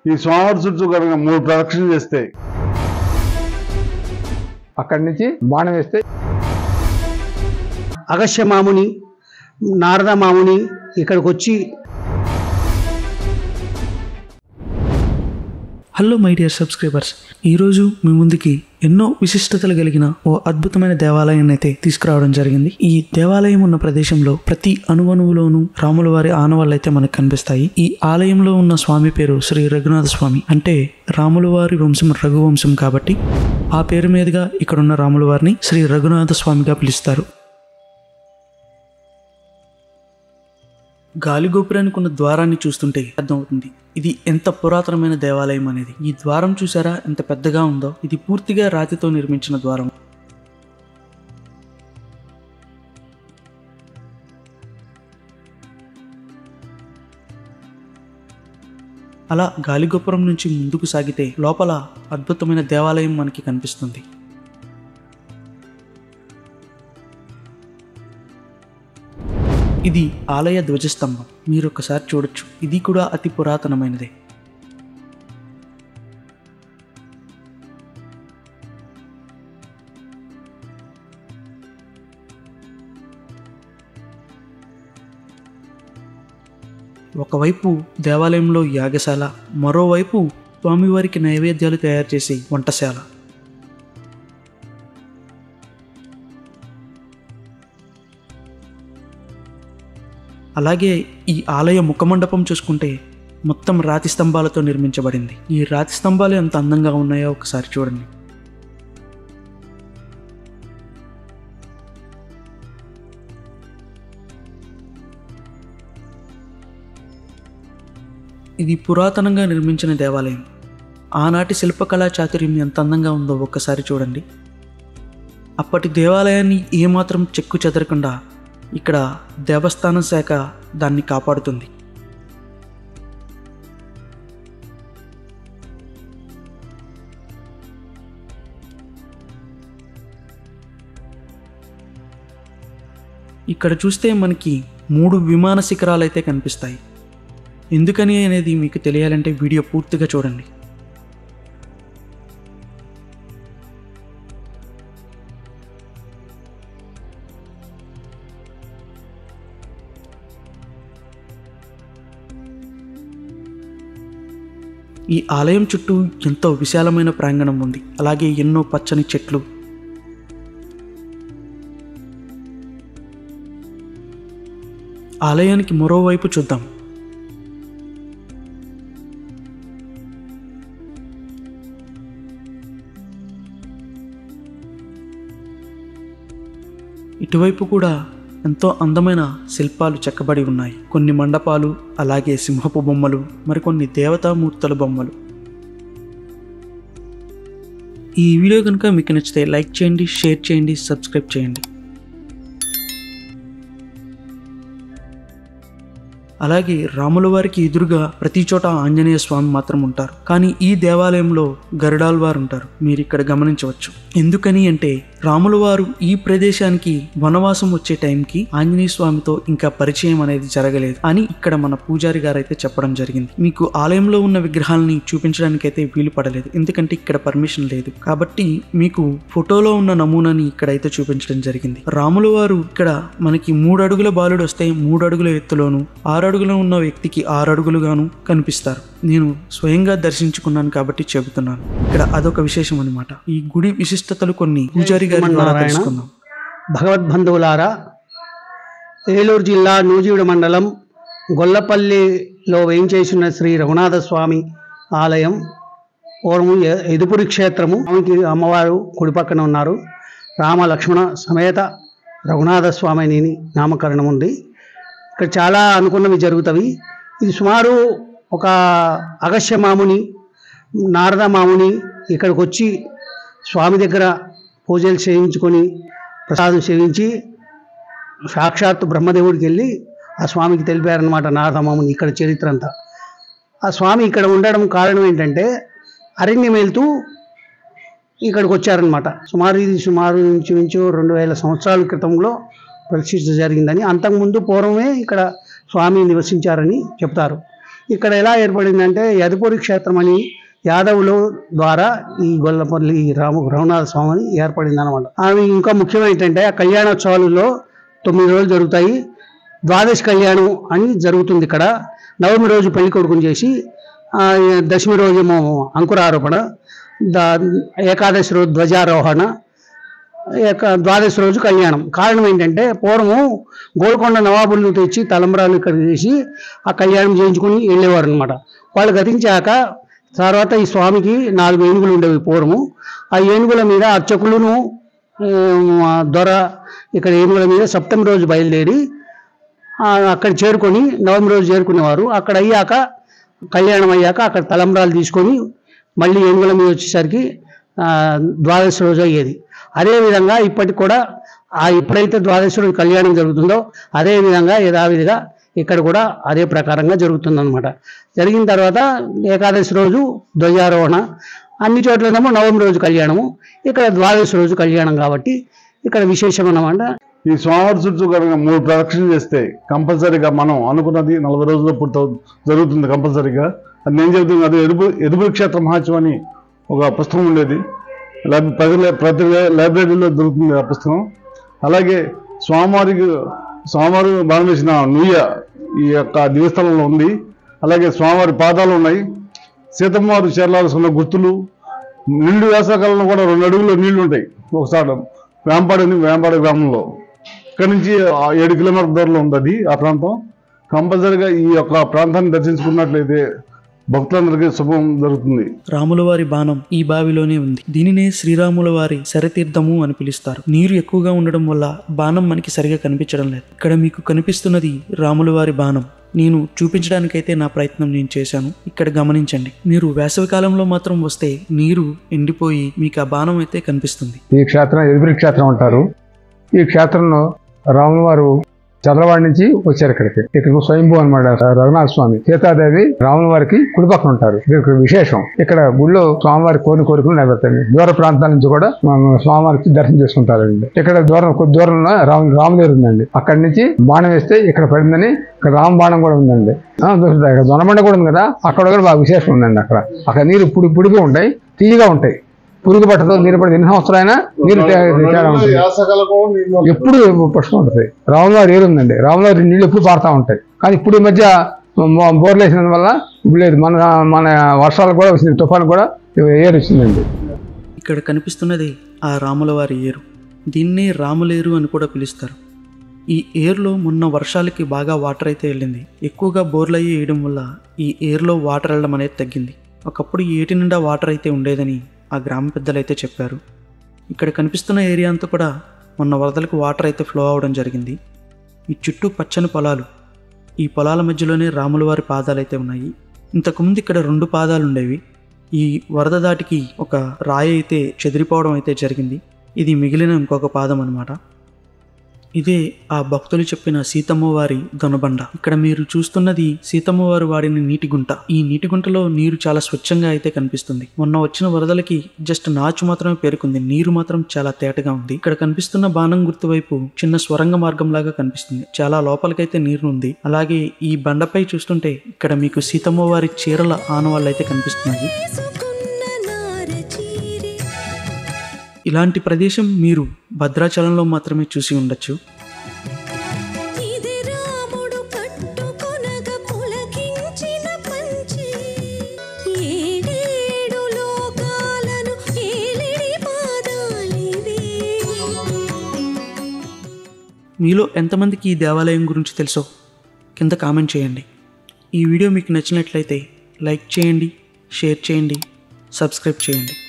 ఈ స్వామివారి చుట్టూ కనుక 3 ప్రదక్షిణలు చేస్తే అక్కడి నుంచి బాణం వేస్తే అగస్త్య మాముని, నారద మాముని ఇక్కడికి వచ్చి హలో మై డియర్ సబ్స్క్రైబర్స్, ఈరోజు మీ ముందుకి ఎన్నో విశిష్టతలు కలిగిన ఓ అద్భుతమైన దేవాలయాన్ని అయితే తీసుకురావడం జరిగింది. ఈ దేవాలయం ఉన్న ప్రదేశంలో ప్రతి అణువణువులోనూ రాముల వారి ఆనవాళ్ళు అయితే మనకు కనిపిస్తాయి. ఈ ఆలయంలో ఉన్న స్వామి పేరు శ్రీ రఘునాథ స్వామి. అంటే రాముల వారి వంశం రఘువంశం కాబట్టి ఆ పేరు మీదుగా ఇక్కడున్న రాముల వారిని శ్రీ రఘునాథ స్వామిగా పిలుస్తారు. గాలిగోపురానికి ఉన్న ద్వారాన్ని చూస్తుంటే అర్థమవుతుంది ఇది ఎంత పురాతనమైన దేవాలయం అనేది. ఈ ద్వారం చూసారా ఎంత పెద్దగా ఉందో. ఇది పూర్తిగా రాతితో నిర్మించిన ద్వారం. అలా గాలిగోపురం నుంచి ముందుకు సాగితే లోపల అద్భుతమైన దేవాలయం మనకి కనిపిస్తుంది. ఇది ఆలయ ధ్వజస్తంభం. మీరు ఒకసారి చూడొచ్చు. ఇది కూడా అతి పురాతనమైనదే. ఒకవైపు దేవాలయంలో యాగశాల, మరోవైపు స్వామివారికి నైవేద్యాలు తయారు చేసే వంటశాల. అలాగే ఈ ఆలయ ముఖమండపం చూసుకుంటే మొత్తం రాతి స్తంభాలతో నిర్మించబడింది. ఈ రాతి స్తంభాలు ఎంత అందంగా ఉన్నాయో ఒకసారి చూడండి. ఇది పురాతనంగా నిర్మించిన దేవాలయం. ఆనాటి శిల్పకళా చాతుర్యం ఎంత అందంగా ఉందో ఒక్కసారి చూడండి. అప్పటి దేవాలయాన్ని ఏమాత్రం చెక్కు చెదరకుండా ఇక్కడ దేవస్థానం శాఖ దాన్ని కాపాడుతుంది. ఇక్కడ చూస్తే మనకి 3 విమాన శిఖరాలు అయితే కనిపిస్తాయి. ఎందుకని అనేది మీకు తెలియాలంటే వీడియో పూర్తిగా చూడండి. ఈ ఆలయం చుట్టూ ఎంతో విశాలమైన ప్రాంగణం ఉంది. అలాగే ఎన్నో పచ్చని చెట్లు. ఆలయానికి మరోవైపు చూద్దాం. ఇటువైపు కూడా ఎంతో అందమైన శిల్పాలు చెక్కబడి ఉన్నాయి. కొన్ని మండపాలు, అలాగే సింహపు బొమ్మలు, మరికొన్ని దేవతామూర్తుల బొమ్మలు. ఈ వీడియో కనుక మీకు నచ్చితే లైక్ చేయండి, షేర్ చేయండి, సబ్స్క్రైబ్ చేయండి. అలాగే రాముల వారికి ఎదురుగా ప్రతి చోట ఆంజనేయ స్వామి మాత్రం ఉంటారు. కానీ ఈ దేవాలయంలో గరుడాల్వారు ఉంటారు. మీరు ఇక్కడ గమనించవచ్చు. ఎందుకని అంటే రాముల వారు ఈ ప్రదేశానికి వనవాసం వచ్చే టైంకి ఆంజనేయ స్వామితో ఇంకా పరిచయం అనేది జరగలేదు అని ఇక్కడ మన పూజారి గారు అయితే చెప్పడం జరిగింది. మీకు ఆలయంలో ఉన్న విగ్రహాలని చూపించడానికైతే వీలు పడలేదు, ఎందుకంటే ఇక్కడ పర్మిషన్ లేదు. కాబట్టి మీకు ఫోటోలో ఉన్న నమూనాని ఇక్కడైతే చూపించడం జరిగింది. రాముల వారు ఇక్కడ మనకి 3 అడుగుల బాలుడు వస్తే 3 అడుగుల ఎత్తులోను, 6 అడుగులో ఉన్న వ్యక్తికి 6 అడుగులుగాను కనిపిస్తారు. నేను స్వయంగా దర్శించుకున్నాను కాబట్టి చెబుతున్నాను. ఇక్కడ అదొక విశేషం అన్నమాట. ఈ గుడి విశిష్టతలు కొన్ని పూజారి గారి ద్వారా తెలుసుకుందాం. భగవద్బంధువులారా, ఏలూరు జిల్లా నూజివీడు మండలం గొల్లపల్లిలో వేయించేసిన శ్రీ రఘునాథ స్వామి ఆలయం పూర్వం ఎదుపురి క్షేత్రము. స్వామికి అమ్మవారు కుడి పక్కన ఉన్నారు. రామ లక్ష్మణ సమేత రఘునాథ స్వామి అని నామకరణం ఉంది. ఇక్కడ చాలా అనుకున్నవి జరుగుతాయి. ఇది సుమారు ఒక అగస్త్య మాముని, నారద మాముని ఇక్కడికి వచ్చి స్వామి దగ్గర పూజలు చేయించుకొని ప్రసాదం సేవించి సాక్షాత్ బ్రహ్మదేవుడికి వెళ్ళి ఆ స్వామికి తెలిపారనమాట నారద మాముని ఇక్కడ చరిత్ర అంతా. ఆ స్వామి ఇక్కడ ఉండడం కారణం ఏంటంటే అరణ్యం వెళ్తూ ఇక్కడికి వచ్చారనమాట. సుమారు ఇంచుమించు 2000 సంవత్సరాల క్రితంలో ప్రతిష్ఠ జరిగిందని, అంతకుముందు పూర్వమే ఇక్కడ స్వామి నివసించారని చెప్తారు. ఇక్కడ ఎలా ఏర్పడిందంటే యదుపూరి క్షేత్రం అని యాదవుల ద్వారా ఈ గొల్లపల్లి రఘునాథ స్వామి ఏర్పడింది అనమాట. అవి ఇంకా ముఖ్యమైన ఏంటంటే ఆ కళ్యాణోత్సవాలలో 9 రోజులు జరుగుతాయి. ద్వాదశి కళ్యాణం అని జరుగుతుంది ఇక్కడ. నవమి రోజు పెళ్లి కొడుకుని చేసి, దశమి రోజేమో అంకురారోపణ, ఏకాదశి రోజు ధ్వజారోహణ, ద్వాదశి రోజు కళ్యాణం. కారణం ఏంటంటే పూర్వము గోల్కొండ నవాబులను తెచ్చి తలంబరాలు ఇక్కడ చేసి ఆ కళ్యాణం చేయించుకుని వెళ్ళేవారు అనమాట. వాళ్ళు గతించాక తర్వాత ఈ స్వామికి 4 ఏనుగులు ఉండేవి పూర్వము. ఆ ఏనుగుల మీద అర్చకులను దొర ఇక్కడ ఏనుగుల మీద సప్తమి రోజు బయలుదేరి అక్కడ చేరుకొని నవమి రోజు చేరుకునేవారు. అక్కడ అయ్యాక కళ్యాణం అయ్యాక అక్కడ తలంబరాలు తీసుకొని మళ్ళీ ఏనుగుల మీద వచ్చేసరికి ద్వాదశి రోజు అయ్యేది. అదేవిధంగా ఇప్పటికి కూడా ఎప్పుడైతే ద్వాదశి రోజు కళ్యాణం జరుగుతుందో అదేవిధంగా యథావిధిగా ఇక్కడ కూడా అదే ప్రకారంగా జరుగుతుందన్నమాట. జరిగిన తర్వాత ఏకాదశి రోజు ధ్వజారోహణ, అన్ని చోట్లనేమో నవమి రోజు కళ్యాణము, ఇక్కడ ద్వాదశి రోజు కళ్యాణం కాబట్టి ఇక్కడ విశేషం అన్నమాట. ఈ స్వామివారి చుట్టూ కనుక 3 ప్రదక్షిణలు చేస్తే కంపల్సరీగా మనం అనుకున్నది 40 రోజుల్లో పూర్తి జరుగుతుంది కంపల్సరీగా. అది నేను చెబుతుంది. అది ఎదుపురి క్షేత్ర మహాత్మ్యం అని ఒక పుస్తకం ఉండేది, ప్రతి లైబ్రరీలో దొరుకుతుంది ఆ పుస్తకం. అలాగే స్వామివారి బాణం వేసిన నుయ్య ఈ యొక్క దివ్యస్థలంలో ఉంది. అలాగే స్వామివారి పాదాలు ఉన్నాయి. సీతమ్మవారు చేరలాల్సిన గుర్తులు, నిండు వేసవకాలంలో కూడా 2 అడుగుల్లో నీళ్లు ఉంటాయి. ఒకసారి వేంపాడు గ్రామంలో ఇక్కడ నుంచి 7 కిలోమీటర్ల దూరంలో ఉంది అది ఆ ప్రాంతం. కంపల్సరీగా ఈ యొక్క ప్రాంతాన్ని దర్శించుకున్నట్లయితే భక్తులందరికీ శుభం జరుగుతుంది. రాముల వారి బాణం ఈ బావిలోనే ఉంది. దీనినే శ్రీరాముల వారి శరతీర్థము అని పిలుస్తారు. నీరు ఎక్కువగా ఉండడం వల్ల బాణం మనకి సరిగా కనిపించడం లేదు. ఇక్కడ మీకు కనిపిస్తున్నది రాముల వారి బాణం. నేను చూపించడానికైతే నా ప్రయత్నం నేను చేశాను. ఇక్కడ గమనించండి. మీరు వేసవి కాలంలో మాత్రం వస్తే నీరు ఎండిపోయి మీకు ఆ బాణం అయితే కనిపిస్తుంది. ఈ క్షేత్రం ఎదుపురి క్షేత్రం అంటారు. ఈ క్షేత్రంలో రాముల వారు చంద్రవాడి నుంచి వచ్చారు ఇక్కడ స్వయంభూ అనమాట. రఘునాథ స్వామి, సీతాదేవి రాముల వారికి కుడి పక్కన ఉంటారు. ఇది విశేషం. ఇక్కడ గుళ్ళో స్వామివారి కోరికలు నెరవేరుతాయి. దూర ప్రాంతాల నుంచి కూడా స్వామివారికి దర్శనం చేసుకుంటారండి. ఇక్కడ కొద్ది దూరంలో రాములేరు ఉందండి. అక్కడి నుంచి బాణం వేస్తే ఇక్కడ పడిందని ఇక్కడ రామ బాణం కూడా ఉందండి. దొరుకుతాయి. ఇక్కడ దొనబండ కూడా ఉంది కదా, అక్కడ కూడా బాగా విశేషం ఉందండి. అక్కడ నీరు పుడిగా ఉంటాయి, తీయగా ఉంటాయి. పురుగు పట్టదు, నీరు పడితే ఎన్ని సంవత్సరాలైనా నీరు తేడా ఉంటుంది. ఎప్పుడు పుష్పం ఉంటుంది. రాములవారి ఏరు ఉందండి. రాములవారి నీళ్ళు ఎప్పుడు పారుతూ ఉంటాయి. కానీ ఇప్పుడు ఈ మధ్య బోర్లు వేసినందు వల్ల లేదు, మన వర్షాలు కూడా వచ్చింది, తుఫాను కూడా ఏరు వచ్చిందండి. ఇక్కడ కనిపిస్తున్నది ఆ రాముల వారి ఏరు. దీన్నే రాములేరు అని కూడా పిలుస్తారు. ఈ ఏరులో మొన్న వర్షాలకి బాగా వాటర్ అయితే వెళ్ళింది. ఎక్కువగా బోర్లు అయ్యి వేయడం వల్ల ఈ ఏరులో వాటర్ వెళ్ళడం అనేది తగ్గింది. ఒకప్పుడు ఏటి నిండా వాటర్ అయితే ఉండేదని ఆ గ్రామ పెద్దలు అయితే చెప్పారు. ఇక్కడ కనిపిస్తున్న ఏరియా అంతా కూడా మొన్న వరదలకు వాటర్ అయితే ఫ్లో అవ్వడం జరిగింది. ఈ చుట్టూ పచ్చని పొలాలు, ఈ పొలాల మధ్యలోనే రాముల వారి పాదాలు అయితే ఉన్నాయి. ఇంతకుముందు ఇక్కడ 2 పాదాలు ఉండేవి. ఈ వరద దాటికి ఒక రాయి అయితే చెదిరిపోవడం అయితే జరిగింది. ఇది మిగిలిన ఇంకొక పాదం అన్నమాట. ఇదే ఆ భక్తులు చెప్పిన సీతమ్మ వారి దొనబండ. ఇక్కడ మీరు చూస్తున్నది సీతమ్మ వారు వాడిన నీటి గుంట. ఈ నీటి గుంటలో నీరు చాలా స్వచ్ఛంగా అయితే కనిపిస్తుంది. మొన్న వచ్చిన వరదలకి జస్ట్ నాచు మాత్రమే పేరుకుంది, నీరు మాత్రం చాలా తేటగా ఉంది. ఇక్కడ కనిపిస్తున్న బాణం గుర్తు వైపు చిన్న స్వరంగ మార్గం లాగా కనిపిస్తుంది. చాలా లోపలికైతే నీరు ఉంది. అలాగే ఈ బండపై చూస్తుంటే ఇక్కడ మీకు సీతమ్మ వారి చీరల ఆనవాళ్ళు అయితే కనిపిస్తున్నాయి. ఇలాంటి ప్రదేశం మీరు భద్రాచలంలో మాత్రమే చూసి ఉండొచ్చు. మీలో ఎంతమందికి ఈ దేవాలయం గురించి తెలుసో కింద కామెంట్ చేయండి. ఈ వీడియో మీకు నచ్చినట్లయితే లైక్ చేయండి, షేర్ చేయండి, సబ్స్క్రైబ్ చేయండి.